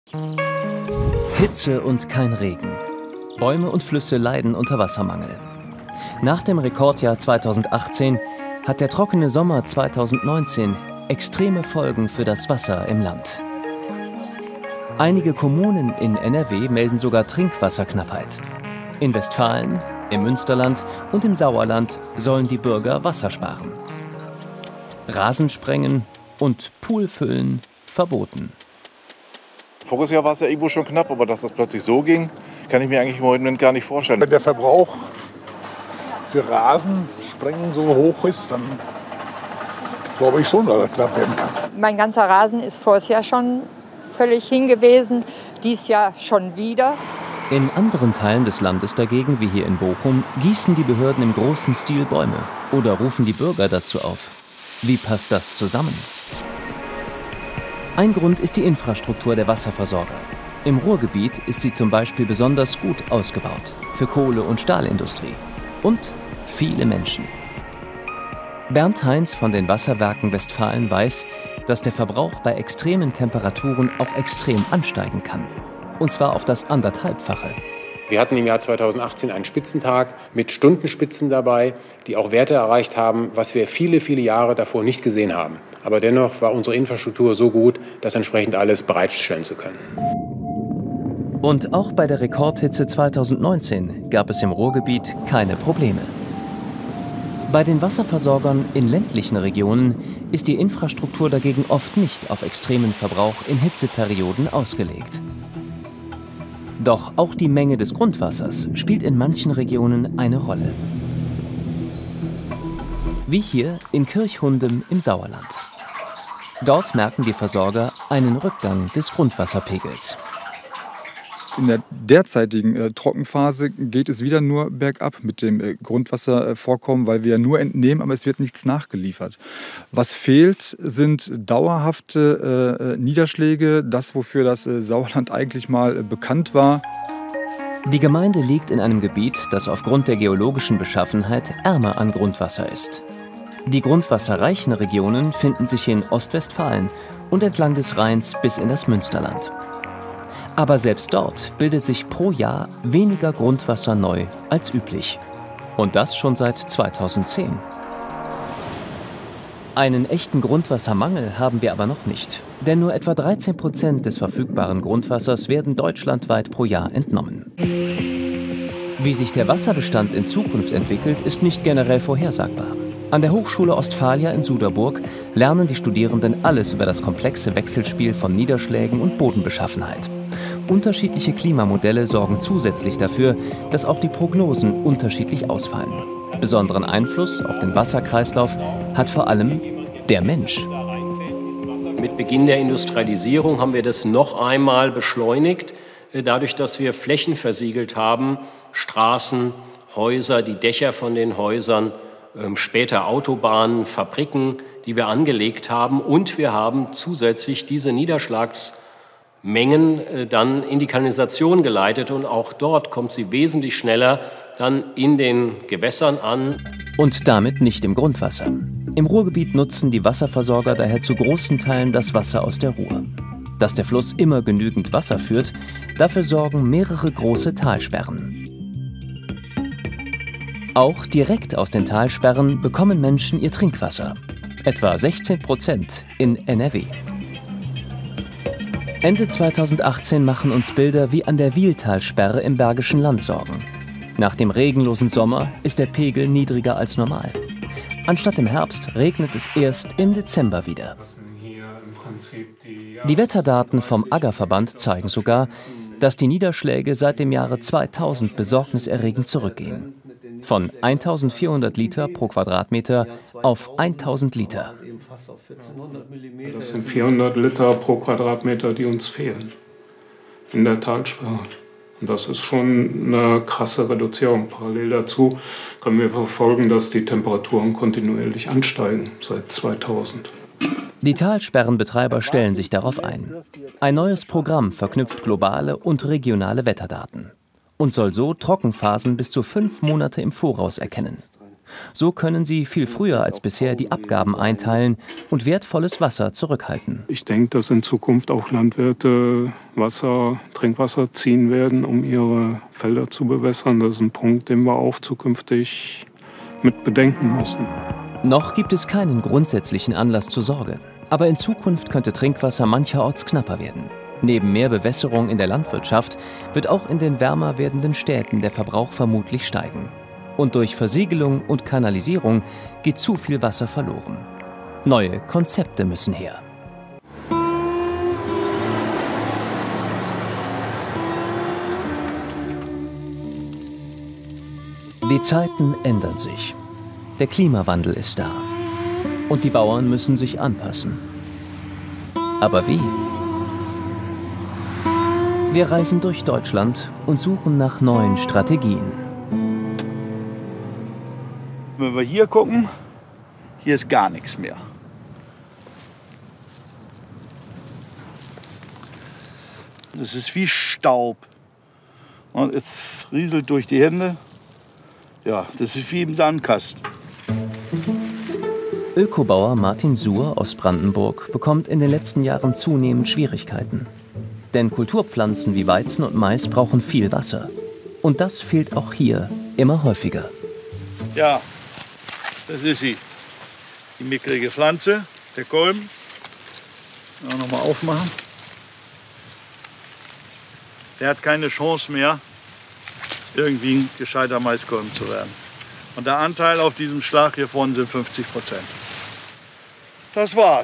Hitze und kein Regen. Bäume und Flüsse leiden unter Wassermangel. Nach dem Rekordjahr 2018 hat der trockene Sommer 2019 extreme Folgen für das Wasser im Land. Einige Kommunen in NRW melden sogar Trinkwasserknappheit. In Westfalen, im Münsterland und im Sauerland sollen die Bürger Wasser sparen. Rasensprengen und Poolfüllen verboten. Voriges Jahr war es ja irgendwo schon knapp, aber dass das plötzlich so ging, kann ich mir eigentlich im Moment gar nicht vorstellen. Wenn der Verbrauch für Rasensprengen so hoch ist, dann glaube ich schon, dass das knapp werden kann. Mein ganzer Rasen ist voriges Jahr schon völlig hingewiesen, dies Jahr schon wieder. In anderen Teilen des Landes dagegen, wie hier in Bochum, gießen die Behörden im großen Stil Bäume oder rufen die Bürger dazu auf. Wie passt das zusammen? Ein Grund ist die Infrastruktur der Wasserversorger. Im Ruhrgebiet ist sie zum Beispiel besonders gut ausgebaut für Kohle- und Stahlindustrie und viele Menschen. Bernd Heinz von den Wasserwerken Westfalen weiß, dass der Verbrauch bei extremen Temperaturen auch extrem ansteigen kann. Und zwar auf das 1,5-fache. Wir hatten im Jahr 2018 einen Spitzentag mit Stundenspitzen dabei, die auch Werte erreicht haben, was wir viele, viele Jahre davor nicht gesehen haben. Aber dennoch war unsere Infrastruktur so gut, das entsprechend alles bereitstellen zu können. Und auch bei der Rekordhitze 2019 gab es im Ruhrgebiet keine Probleme. Bei den Wasserversorgern in ländlichen Regionen ist die Infrastruktur dagegen oft nicht auf extremen Verbrauch in Hitzeperioden ausgelegt. Doch auch die Menge des Grundwassers spielt in manchen Regionen eine Rolle. Wie hier in Kirchhundem im Sauerland. Dort merken die Versorger einen Rückgang des Grundwasserpegels. In der derzeitigen Trockenphase geht es wieder nur bergab mit dem Grundwasservorkommen, weil wir ja nur entnehmen, aber es wird nichts nachgeliefert. Was fehlt, sind dauerhafte Niederschläge, das, wofür das Sauerland eigentlich mal bekannt war. Die Gemeinde liegt in einem Gebiet, das aufgrund der geologischen Beschaffenheit ärmer an Grundwasser ist. Die grundwasserreichen Regionen finden sich in Ostwestfalen und entlang des Rheins bis in das Münsterland. Aber selbst dort bildet sich pro Jahr weniger Grundwasser neu als üblich. Und das schon seit 2010. Einen echten Grundwassermangel haben wir aber noch nicht. Denn nur etwa 13% des verfügbaren Grundwassers werden deutschlandweit pro Jahr entnommen. Wie sich der Wasserbestand in Zukunft entwickelt, ist nicht generell vorhersagbar. An der Hochschule Ostfalia in Suderburg lernen die Studierenden alles über das komplexe Wechselspiel von Niederschlägen und Bodenbeschaffenheit. Unterschiedliche Klimamodelle sorgen zusätzlich dafür, dass auch die Prognosen unterschiedlich ausfallen. Besonderen Einfluss auf den Wasserkreislauf hat vor allem der Mensch. Mit Beginn der Industrialisierung haben wir das noch einmal beschleunigt, dadurch, dass wir Flächen versiegelt haben, Straßen, Häuser, die Dächer von den Häusern, später Autobahnen, Fabriken, die wir angelegt haben. Und wir haben zusätzlich diese Niederschlagsmengen dann in die Kanalisation geleitet. Und auch dort kommt sie wesentlich schneller dann in den Gewässern an. Und damit nicht im Grundwasser. Im Ruhrgebiet nutzen die Wasserversorger daher zu großen Teilen das Wasser aus der Ruhr. Dass der Fluss immer genügend Wasser führt, dafür sorgen mehrere große Talsperren. Auch direkt aus den Talsperren bekommen Menschen ihr Trinkwasser. Etwa 16% in NRW. Ende 2018 machen uns Bilder wie an der Wieltalsperre im Bergischen Land Sorgen. Nach dem regenlosen Sommer ist der Pegel niedriger als normal. Anstatt im Herbst regnet es erst im Dezember wieder. Die Wetterdaten vom Aggerverband zeigen sogar, dass die Niederschläge seit dem Jahre 2000 besorgniserregend zurückgehen. Von 1400 Liter pro Quadratmeter auf 1000 Liter. Das sind 400 Liter pro Quadratmeter, die uns fehlen in der Talsperre. Und das ist schon eine krasse Reduzierung. Parallel dazu können wir verfolgen, dass die Temperaturen kontinuierlich ansteigen seit 2000. Die Talsperrenbetreiber stellen sich darauf ein. Ein neues Programm verknüpft globale und regionale Wetterdaten und soll so Trockenphasen bis zu 5 Monate im Voraus erkennen. So können sie viel früher als bisher die Abgaben einteilen und wertvolles Wasser zurückhalten. Ich denke, dass in Zukunft auch Landwirte Trinkwasser ziehen werden, um ihre Felder zu bewässern. Das ist ein Punkt, den wir auch zukünftig mit bedenken müssen. Noch gibt es keinen grundsätzlichen Anlass zur Sorge. Aber in Zukunft könnte Trinkwasser mancherorts knapper werden. Neben mehr Bewässerung in der Landwirtschaft wird auch in den wärmer werdenden Städten der Verbrauch vermutlich steigen. Und durch Versiegelung und Kanalisierung geht zu viel Wasser verloren. Neue Konzepte müssen her. Die Zeiten ändern sich. Der Klimawandel ist da. Und die Bauern müssen sich anpassen. Aber wie? Wir reisen durch Deutschland und suchen nach neuen Strategien. Wenn wir hier gucken, hier ist gar nichts mehr. Das ist wie Staub. Und es rieselt durch die Hände. Ja, das ist wie im Sandkasten. Ökobauer Martin Suhr aus Brandenburg bekommt in den letzten Jahren zunehmend Schwierigkeiten. Denn Kulturpflanzen wie Weizen und Mais brauchen viel Wasser. Und das fehlt auch hier immer häufiger. Ja, das ist sie. Die mickrige Pflanze, der Kolben. Noch mal aufmachen. Der hat keine Chance mehr, irgendwie ein gescheiter Maiskolben zu werden. Und der Anteil auf diesem Schlag hier vorne sind 50%. Das war's.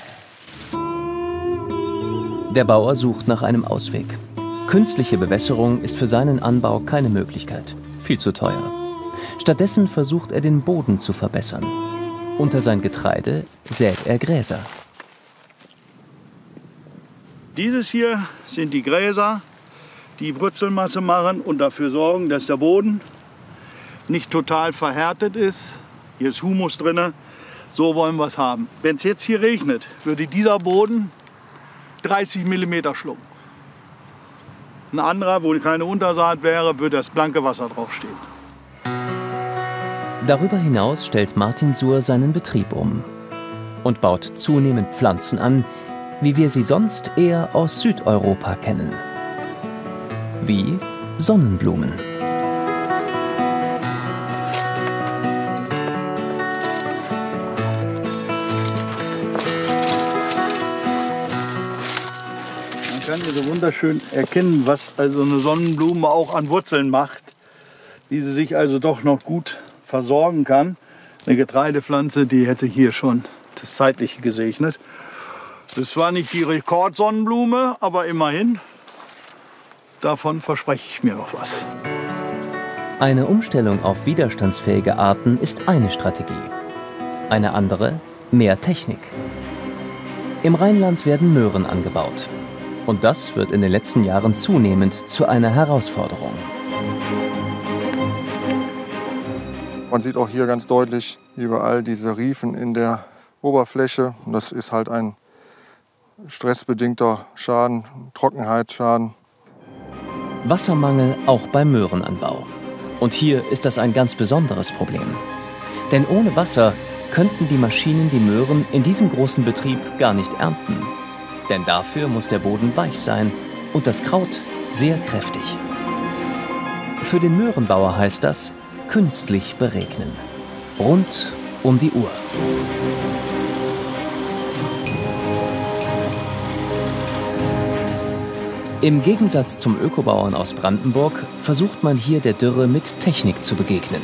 Der Bauer sucht nach einem Ausweg. Künstliche Bewässerung ist für seinen Anbau keine Möglichkeit. Viel zu teuer. Stattdessen versucht er, den Boden zu verbessern. Unter sein Getreide sät er Gräser. Dieses hier sind die Gräser, die Wurzelmasse machen und dafür sorgen, dass der Boden nicht total verhärtet ist. Hier ist Humus drin. So wollen wir es haben. Wenn es jetzt hier regnet, würde dieser Boden 30 mm schlucken. Ein anderer, wo keine Untersaat wäre, würde das blanke Wasser draufstehen. Darüber hinaus stellt Martin Suhr seinen Betrieb um und baut zunehmend Pflanzen an, wie wir sie sonst eher aus Südeuropa kennen. Wie Sonnenblumen. Man kann hier so wunderschön erkennen, was also eine Sonnenblume auch an Wurzeln macht, wie sie sich also doch noch gut versorgen kann. Eine Getreidepflanze, die hätte hier schon das Zeitliche gesegnet. Das war nicht die Rekordsonnenblume, aber immerhin, davon verspreche ich mir noch was. Eine Umstellung auf widerstandsfähige Arten ist eine Strategie. Eine andere, mehr Technik. Im Rheinland werden Möhren angebaut. Und das wird in den letzten Jahren zunehmend zu einer Herausforderung. Man sieht auch hier ganz deutlich überall diese Riefen in der Oberfläche. Und das ist halt ein stressbedingter Schaden, Trockenheitsschaden. Wassermangel auch beim Möhrenanbau. Und hier ist das ein ganz besonderes Problem. Denn ohne Wasser könnten die Maschinen die Möhren in diesem großen Betrieb gar nicht ernten. Denn dafür muss der Boden weich sein und das Kraut sehr kräftig. Für den Möhrenbauer heißt das, künstlich beregnen. Rund um die Uhr. Im Gegensatz zum Ökobauern aus Brandenburg versucht man hier der Dürre mit Technik zu begegnen.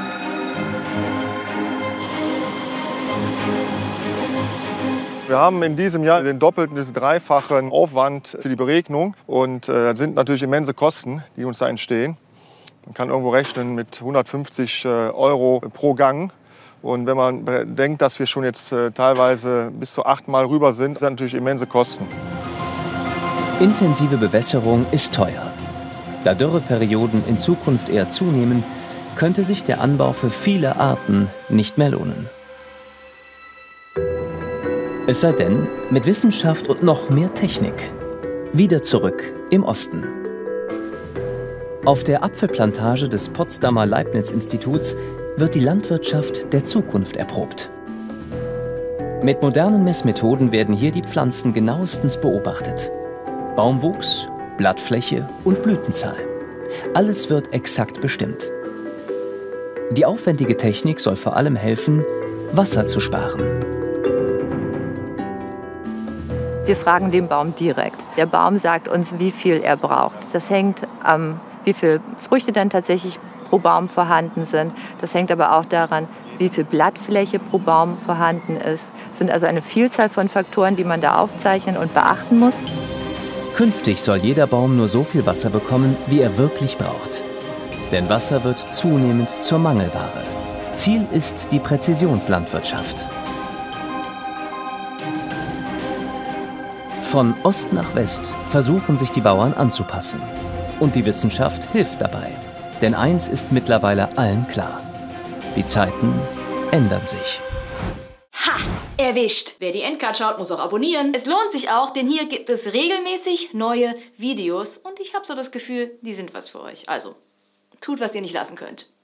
Wir haben in diesem Jahr den doppelten bis dreifachen Aufwand für die Beregnung. Und das sind natürlich immense Kosten, die uns da entstehen. Man kann irgendwo rechnen mit 150 € pro Gang. Und wenn man bedenkt, dass wir schon jetzt teilweise bis zu 8-mal rüber sind, sind natürlich immense Kosten. Intensive Bewässerung ist teuer. Da Dürreperioden in Zukunft eher zunehmen, könnte sich der Anbau für viele Arten nicht mehr lohnen. Es sei denn, mit Wissenschaft und noch mehr Technik. Wieder zurück im Osten. Auf der Apfelplantage des Potsdamer Leibniz-Instituts wird die Landwirtschaft der Zukunft erprobt. Mit modernen Messmethoden werden hier die Pflanzen genauestens beobachtet. Baumwuchs, Blattfläche und Blütenzahl. Alles wird exakt bestimmt. Die aufwendige Technik soll vor allem helfen, Wasser zu sparen. Wir fragen den Baum direkt. Der Baum sagt uns, wie viel er braucht. Das hängt am, wie viele Früchte dann tatsächlich pro Baum vorhanden sind. Das hängt aber auch daran, wie viel Blattfläche pro Baum vorhanden ist. Es sind also eine Vielzahl von Faktoren, die man da aufzeichnen und beachten muss. Künftig soll jeder Baum nur so viel Wasser bekommen, wie er wirklich braucht. Denn Wasser wird zunehmend zur Mangelware. Ziel ist die Präzisionslandwirtschaft. Von Ost nach West versuchen sich die Bauern anzupassen. Und die Wissenschaft hilft dabei. Denn eins ist mittlerweile allen klar: Die Zeiten ändern sich. Ha! Erwischt! Wer die Endcard schaut, muss auch abonnieren. Es lohnt sich auch, denn hier gibt es regelmäßig neue Videos. Und ich habe so das Gefühl, die sind was für euch. Also, tut, was ihr nicht lassen könnt.